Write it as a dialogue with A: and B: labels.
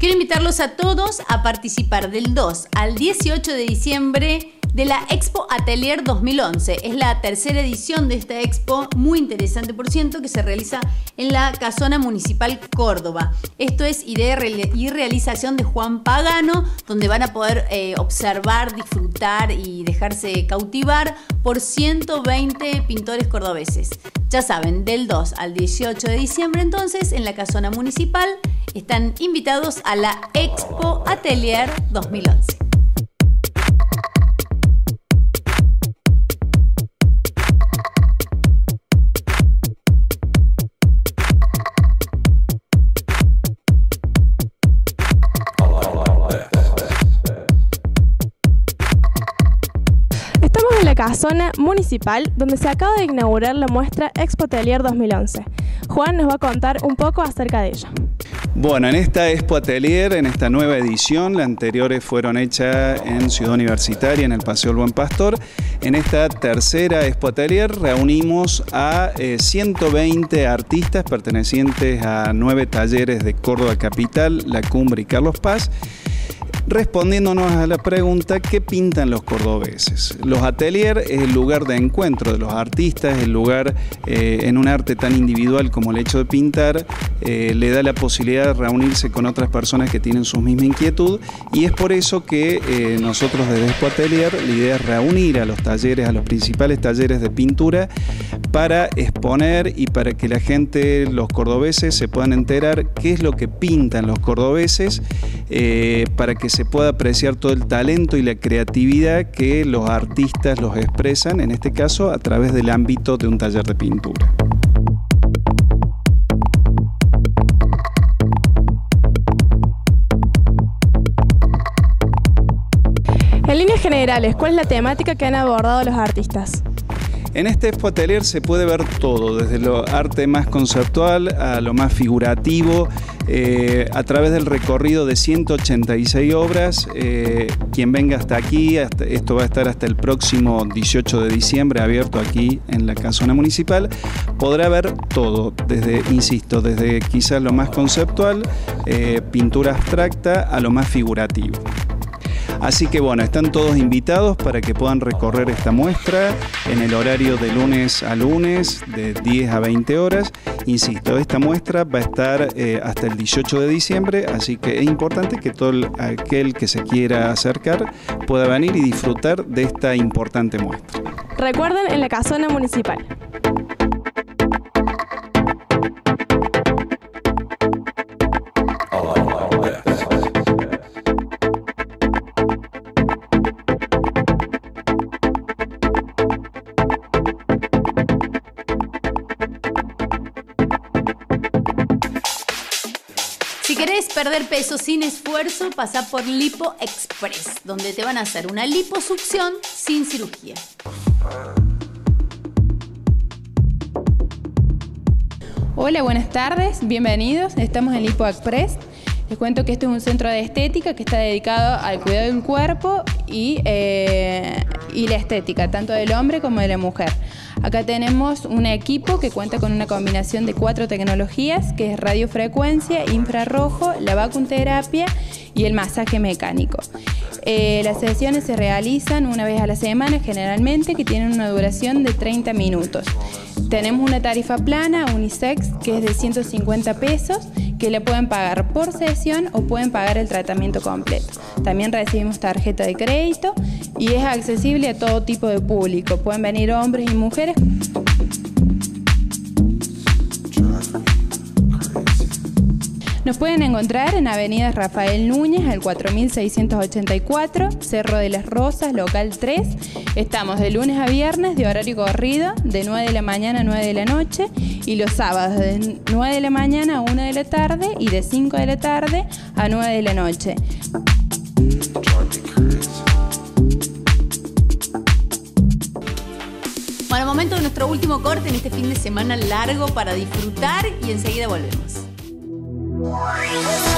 A: Quiero invitarlos a todos a participar del 2 al 18 de diciembre de la Expo Atelier 2011. Es la tercera edición de esta expo, muy interesante por ciento, que se realiza en la Casona Municipal Córdoba. Esto es idea y realización de Juan Pagano, donde van a poder observar, disfrutar y dejarse cautivar por 120 pintores cordobeses. Ya saben, del 2 al 18 de diciembre entonces en la Casona Municipal están invitados a la Expo Atelier 2011.
B: Estamos en la Casona Municipal, donde se acaba de inaugurar la muestra Expo Atelier 2011. Juan nos va a contar un poco acerca de ella.
C: Bueno, en esta Expo Atelier, en esta nueva edición, las anteriores fueron hechas en Ciudad Universitaria, en el Paseo del Buen Pastor. En esta tercera Expo Atelier reunimos a 120 artistas pertenecientes a 9 talleres de Córdoba Capital, La Cumbre y Carlos Paz, respondiéndonos a la pregunta: ¿qué pintan los cordobeses? Los atelier es el lugar de encuentro de los artistas, el lugar en un arte tan individual como el hecho de pintar, le da la posibilidad de reunirse con otras personas que tienen su misma inquietud, y es por eso que nosotros desde Expo Atelier la idea es reunir a los talleres, a los principales talleres de pintura, para exponer y para que la gente, los cordobeses, se puedan enterar qué es lo que pintan los cordobeses, para que se pueda apreciar todo el talento y la creatividad que los artistas los expresan, en este caso a través del ámbito de un taller de pintura.
B: En líneas generales, ¿cuál es la temática que han abordado los artistas?
C: En este Expo Atelier se puede ver todo, desde lo arte más conceptual a lo más figurativo, a través del recorrido de 186 obras. Quien venga hasta aquí, esto va a estar hasta el próximo 18 de diciembre, abierto aquí en la Casona Municipal, podrá ver todo, desde, insisto, desde quizás lo más conceptual, pintura abstracta, a lo más figurativo. Así que bueno, están todos invitados para que puedan recorrer esta muestra en el horario de lunes a lunes, de 10 a 20 horas. Insisto, esta muestra va a estar hasta el 18 de diciembre, así que es importante que todo aquel que se quiera acercar pueda venir y disfrutar de esta importante muestra.
B: Recuerden, en la Casona Municipal.
A: Si querés perder peso sin esfuerzo, pasá por Lipo Express, donde te van a hacer una liposucción sin cirugía.
D: Hola, buenas tardes, bienvenidos. Estamos en Lipo Express. Les cuento que este es un centro de estética que está dedicado al cuidado del cuerpo y la estética, tanto del hombre como de la mujer. Acá tenemos un equipo que cuenta con una combinación de 4 tecnologías, que es radiofrecuencia, infrarrojo, la vacunterapia y el masaje mecánico. Las sesiones se realizan una vez a la semana generalmente, que tienen una duración de 30 minutos. Tenemos una tarifa plana, unisex, que es de 150 pesos, que le pueden pagar por sesión o pueden pagar el tratamiento completo. También recibimos tarjeta de crédito y es accesible a todo tipo de público. Pueden venir hombres y mujeres. Nos pueden encontrar en Avenida Rafael Núñez, al 4684, Cerro de las Rosas, local 3. Estamos de lunes a viernes, de horario corrido, de 9 de la mañana a 9 de la noche, y los sábados de 9 de la mañana a 1 de la tarde y de 5 de la tarde a 9 de la noche.
A: Bueno, momento de nuestro último corte en este fin de semana largo para disfrutar, y enseguida volvemos.